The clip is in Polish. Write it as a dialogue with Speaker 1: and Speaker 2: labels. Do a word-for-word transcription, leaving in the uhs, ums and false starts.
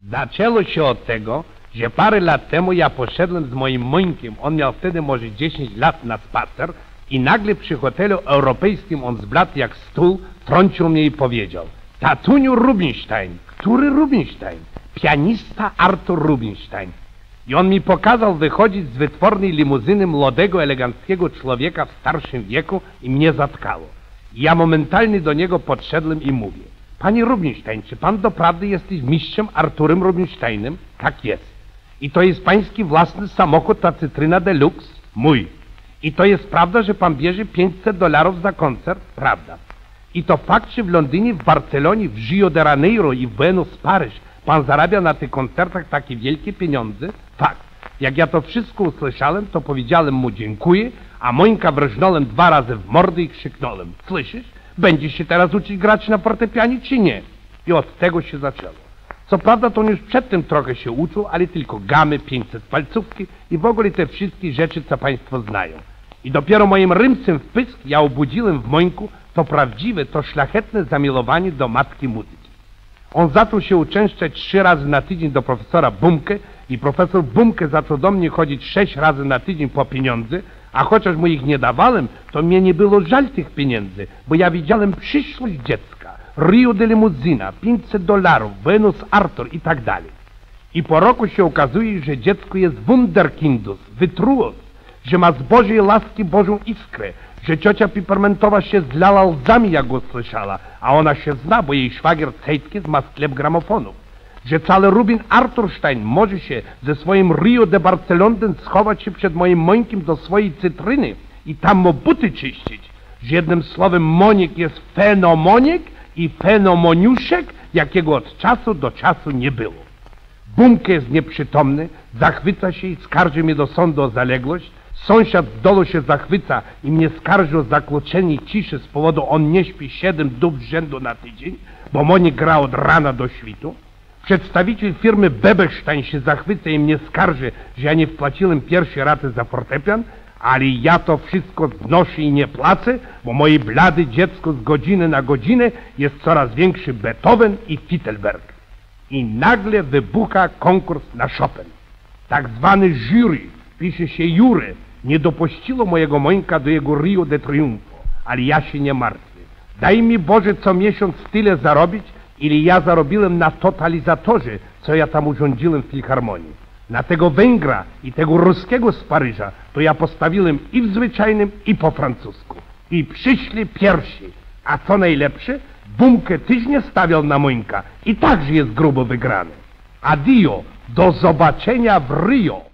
Speaker 1: Zaczęło się od tego, że parę lat temu ja poszedłem z moim Mońkiem, on miał wtedy może dziesięć lat, na spacer i nagle przy hotelu europejskim on zbladł jak stół, trącił mnie i powiedział: tatuniu Rubinstein. Który Rubinstein? Pianista Artur Rubinstein. I on mi pokazał wychodzić z wytwornej limuzyny młodego, eleganckiego człowieka w starszym wieku i mnie zatkało. I ja momentalnie do niego podszedłem i mówię: panie Rubinstein, czy pan doprawdy jesteś mistrzem Arturem Rubinsteinem? Tak jest. I to jest pański własny samochód, ta cytryna deluxe? Mój. I to jest prawda, że pan bierze pięćset dolarów za koncert? Prawda. I to fakt, że w Londynie, w Barcelonie, w Rio de Janeiro i w Buenos Aires pan zarabia na tych koncertach takie wielkie pieniądze? Fakt. Jak ja to wszystko usłyszałem, to powiedziałem mu dziękuję, a Mońka wrżnąłem dwa razy w mordę i krzyknąłem: słyszysz? Będziesz się teraz uczyć grać na fortepianie, czy nie? I od tego się zaczęło. Co prawda to on już przedtem trochę się uczył, ale tylko gamy, pięćset palcówki i w ogóle te wszystkie rzeczy, co państwo znają. I dopiero moim rymcem w pysk ja obudziłem w Mońku to prawdziwe, to szlachetne zamiłowanie do matki muzyki. On zaczął się uczęszczać trzy razy na tydzień do profesora Bumke i profesor Bumke zaczął do mnie chodzić sześć razy na tydzień po pieniądze, a chociaż mu ich nie dawałem, to mnie nie było żal tych pieniędzy, bo ja widziałem przyszłość dziecka. Rio de Limuzyna, pięćset dolarów, Buenos Artur i tak dalej. I po roku się okazuje, że dziecko jest wunderkindus, wytruos, że ma z Bożej łaski Bożą iskrę, że ciocia Pipermentowa się zlała łzami, jak go słyszała, a ona się zna, bo jej szwagier Cejtkies ma sklep gramofonów, że cały Rubin Arturstein może się ze swoim Rio de Barcelonden schować się przed moim Mońkiem do swojej cytryny i tam mu buty czyścić, że jednym słowem Moniek jest fenomoniek i fenomoniuszek, jakiego od czasu do czasu nie było. Bumke jest nieprzytomny, zachwyca się i skarży mnie do sądu o zaległość. Sąsiad z dolu się zachwyca i mnie skarży o zakłócenie ciszy z powodu on nie śpi siedem dób z rzędu na tydzień, bo Monik gra od rana do świtu. Przedstawiciel firmy Bebestein się zachwyca i mnie skarży, że ja nie wpłaciłem pierwszej raty za fortepian, ale ja to wszystko znoszę i nie płacę, bo moje blady dziecko z godziny na godzinę jest coraz większy Beethoven i Fittelberg. I nagle wybucha konkurs na Chopin. Tak zwany jury, pisze się jury, nie dopuściło mojego Mońka do jego Rio de Triunfo, ale ja się nie martwię. Daj mi Boże co miesiąc tyle zarobić, ile ja zarobiłem na totalizatorze, co ja tam urządziłem w filharmonii. Na tego Węgra i tego ruskiego z Paryża to ja postawiłem i w zwyczajnym, i po francusku. I przyszli pierwsi. A co najlepsze, Bumke tyś nie stawiał na Mońka i także jest grubo wygrany. Adio, do zobaczenia w Rio.